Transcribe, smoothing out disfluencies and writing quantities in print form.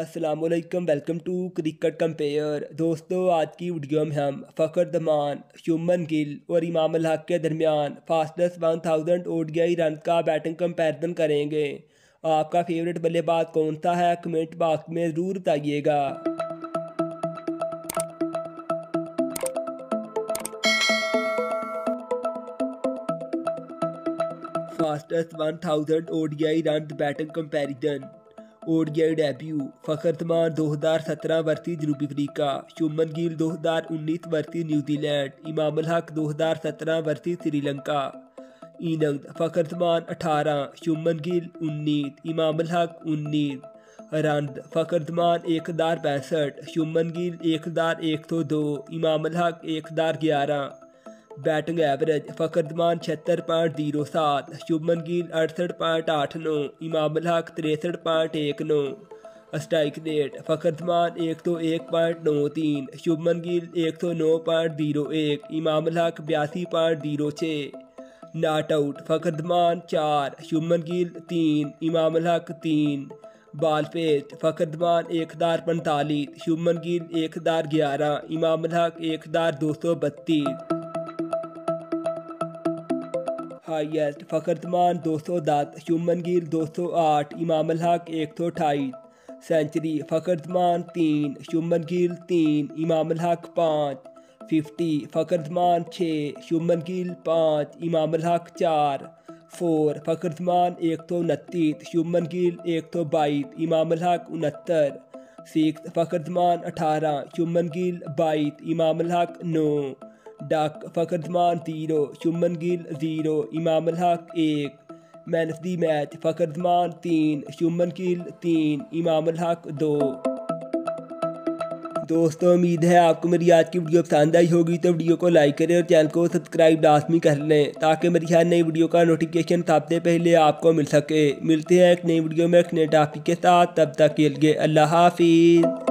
अस्सलामुअलैकुम, welcome to cricket compare. दोस्तों, आज की वीडियो में हम फ़खर ज़मान, शुभमन गिल और इमाम-उल-हक के दरमियान फास्टेस्ट 1000 ODI रन का बैटिंग कंपैरिजन करेंगे। आपका फेवरेट बल्लेबाज कौन सा है, कमेंट बॉक्स में ज़रूर बताइएगा। Fastest 1000 ODI run batting comparison. ODI debut Fakhar Zaman 2017 versus जनूबी Africa, Shubman Gill 2019 versus New Zealand, Imam ul Haq 2017 versus Sri Lanka. Innings Fakhar Zaman 18, Shubman Gill 19, Imam ul Haq 19। Run Fakhar Zaman 1065, Shubman Gill 1102, Imam ul Haq 1011। Batting average Fakhar Zaman 76.07, Shubman Gill 68.89, Imam ul Haq 63.19। Strike rate Fakhar Zaman 101.93, Shubman Gill 109.01, Imam ul Haq 82.06। Not out Fakhar Zaman 4, Shubman Gill 3, Imam-ul-Haq 3। Ball face Fakhar Zaman 1045, Shubman Gill 1011, Imam-ul-Haq 1232। Highest Fakhar Zaman 210, Shubman Gill 208, Imam-ul-Haq 128। Century Fakhar Zaman 3, Shubman Gill 3, Imam-ul-Haq 5। 50 Fakhar Zaman 6, Shubman Gill 5, Imam-ul-Haq 4। 4 Fakhar Zaman 129, Shubman Gill 122, Imam-ul-Haq 69। 6 Fakhar Zaman 18, Shubman Gill 22, Imam-ul-Haq 9। Duck Fakhar Zaman 0, Shubman Gill 0, Imam-ul-Haq 1। Man of the match Fakhar Zaman 3, Shubman Gill 3, Imam-ul-Haq 2। दोस्तों, उम्मीद है आपको मेरी आज की वीडियो पसंद आई होगी, तो वीडियो को लाइक करें और चैनल को सब्सक्राइब लाजमी कर लें ताकि मेरी हर नई वीडियो का नोटिफिकेशन सबसे पहले आपको मिल सके। मिलते हैं एक नई वीडियो में एक नए टॉपिक के साथ, तब तक के लिए अल्लाह हाफिज़।